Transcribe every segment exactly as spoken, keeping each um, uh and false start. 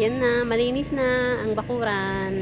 Yan na, malinis na ang bakuran.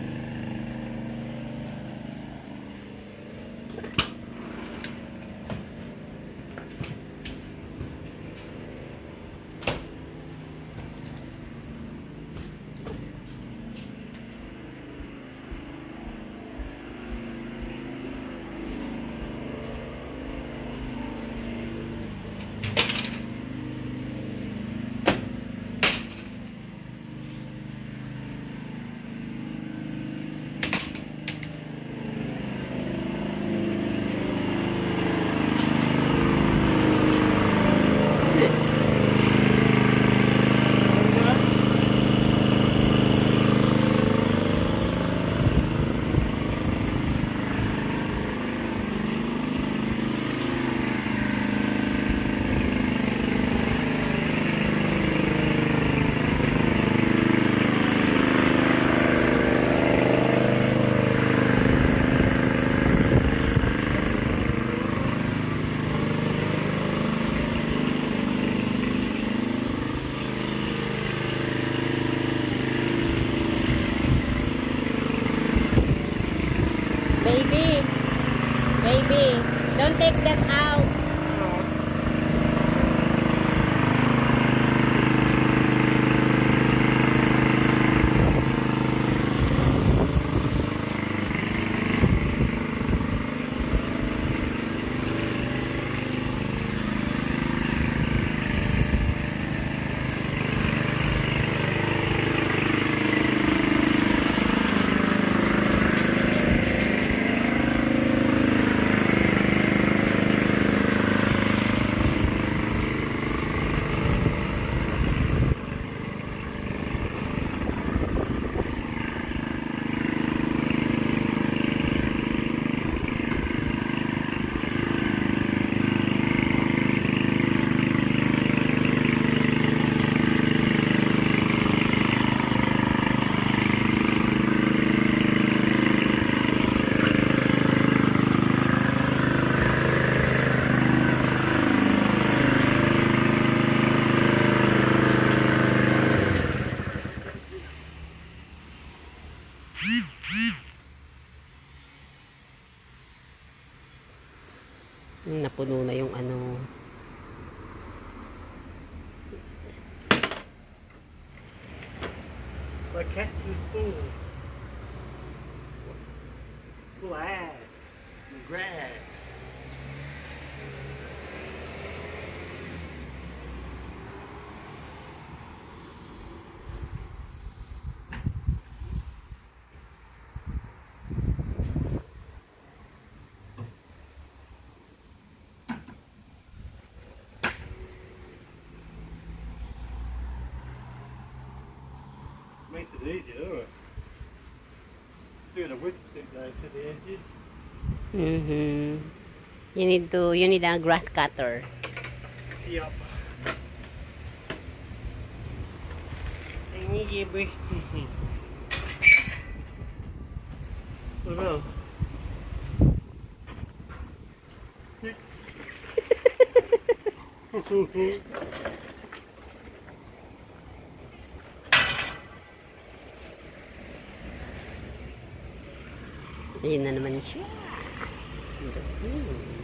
Baby, baby, don't take that out. Napuno na yung ano. We're catching food. Glass. Grass. Makes it easier, doesn't it? See the wood stick though to the edges. Mm-hmm. You need to, you need a grass cutter. Yup. I need you, boy. What else? Ayun na naman siya. Hmm.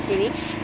Finish?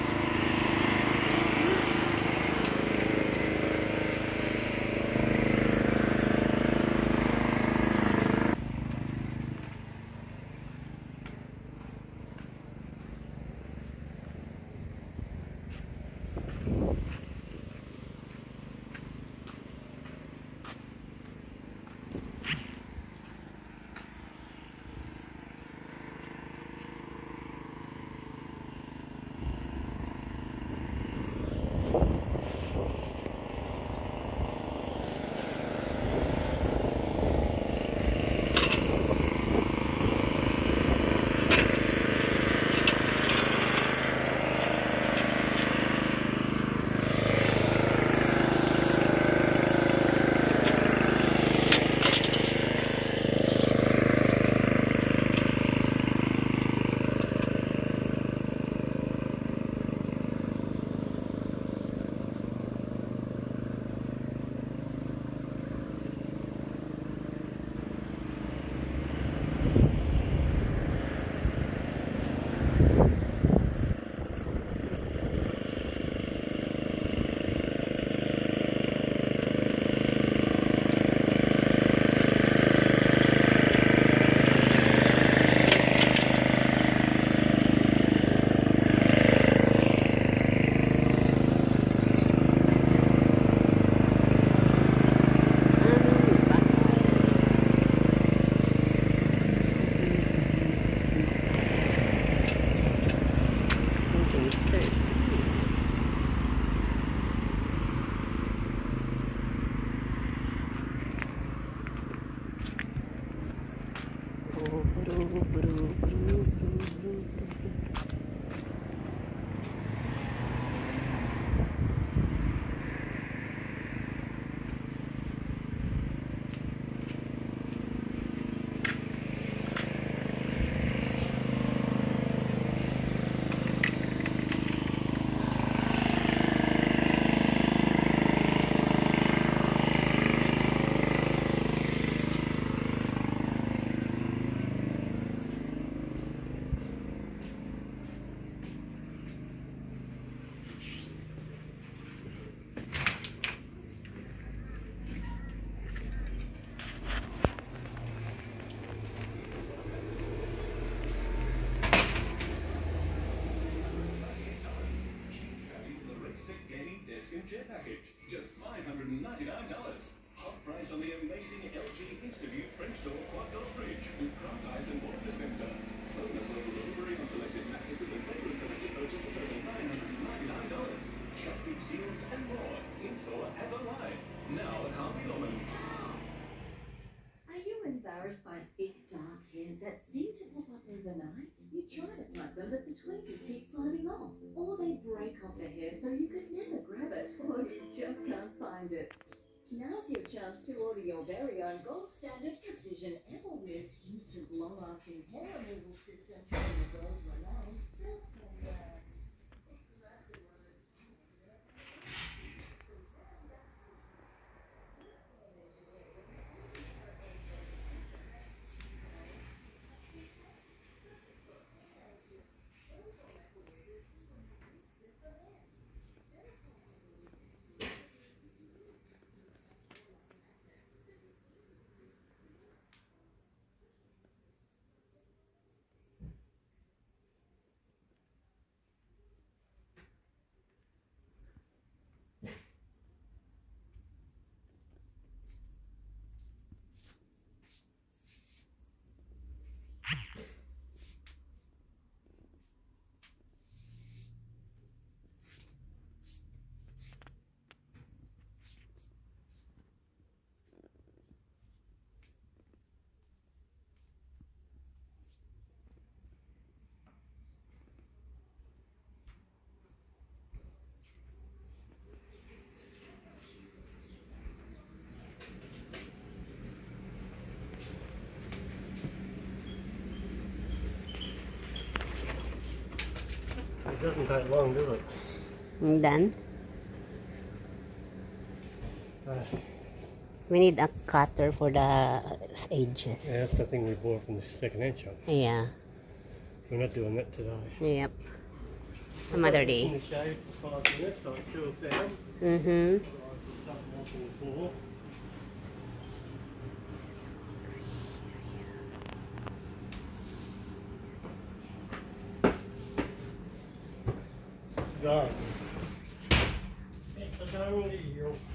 Jet package, just five hundred ninety-nine dollars. Hot price on the amazing L G Insta-View French door quad door fridge with crop ice and water dispenser. Bonus local delivery on selected mattresses and bedroom furniture purchases over nine hundred ninety-nine dollars. Shop these deals and more in store and online. Now at Harvey Norman. Are you embarrassed by thick dark hairs that seem to pop up in the night? You try to pluck them, but the tweezers keep sliding off. Or they break off the hair so you could never grab it, or you just can't find it. Now's your chance to order your very own gold standard precision Everwiz instant long-lasting hair removal system from the world renowned. It doesn't take long, does it? I'm done. Uh, We need a cutter for the edges. yeah, that's the thing we bought from the second hand shop. Yeah. We're not doing that today. Yep. a Mother In Day. the shade for five minutes so it cools down. Mm-hmm. Otherwise it's something else on the floor. Go. It's a go,